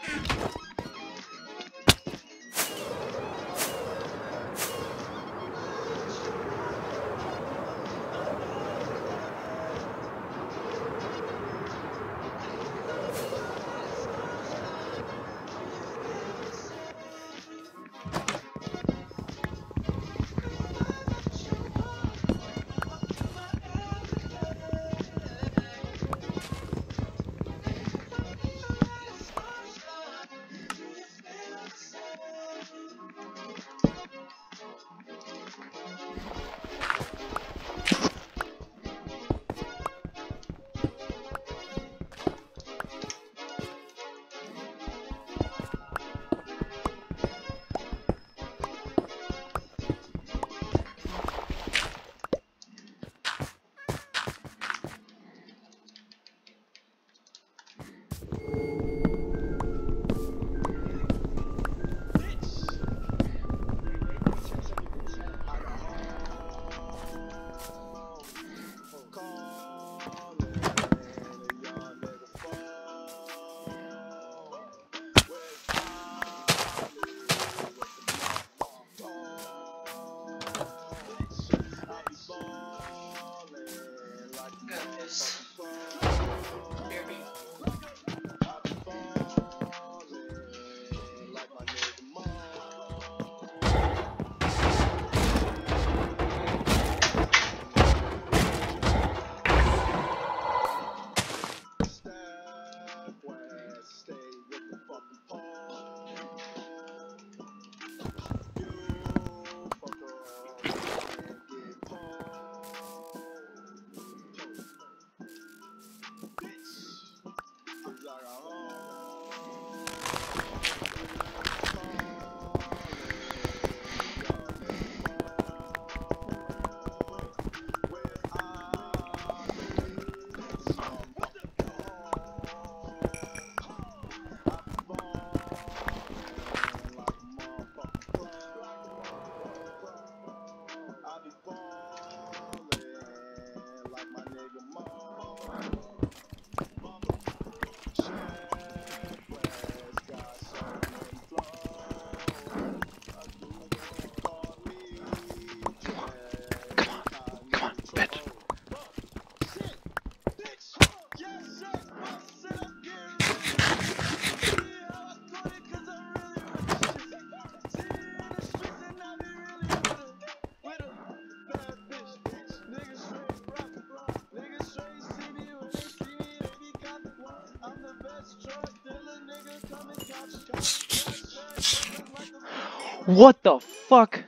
What the fuck?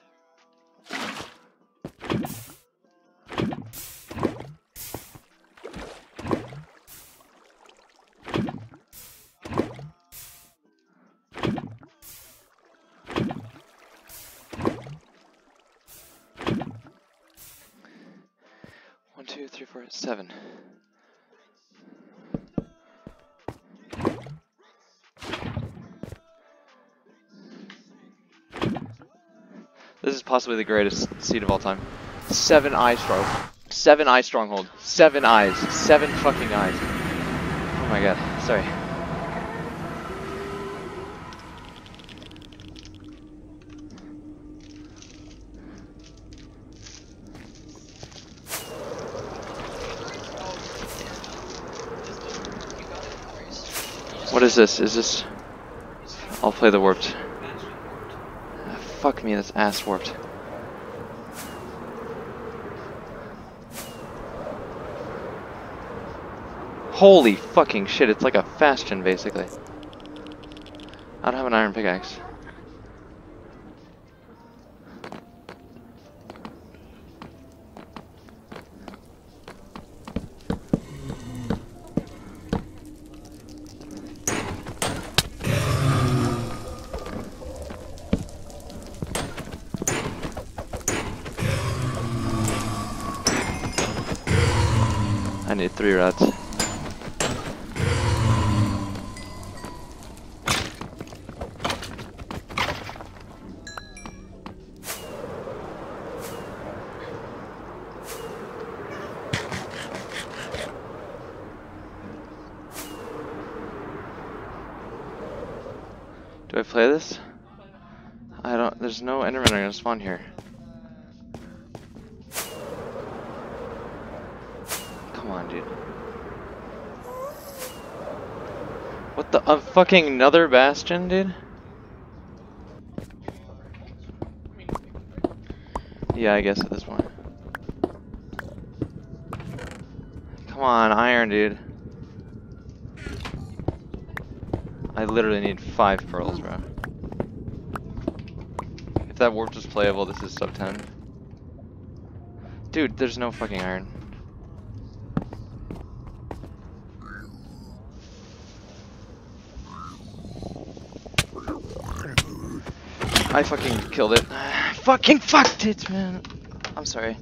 One, two, three, four, 7. This is possibly the greatest seed of all time. 7 eye stronghold. 7 eye stronghold. 7 eyes. 7 fucking eyes. Oh my god. Sorry. What is this? Is this... I'll play the warped. Fuck me, that's ass warped. Holy fucking shit, it's like a bastion basically. I don't have an iron pickaxe. I need 3 rats. Do I play this? I don't. There's no Endermen are gonna spawn here. Come on, dude. What the? A fucking another bastion, dude? Yeah, I guess at this point. Come on, iron, dude. I literally need 5 pearls, bro. If that warp was playable, this is sub 10. Dude, there's no fucking iron. I fucking killed it. Fucking fucked it, man. I'm sorry.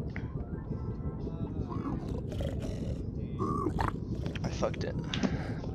I fucked it.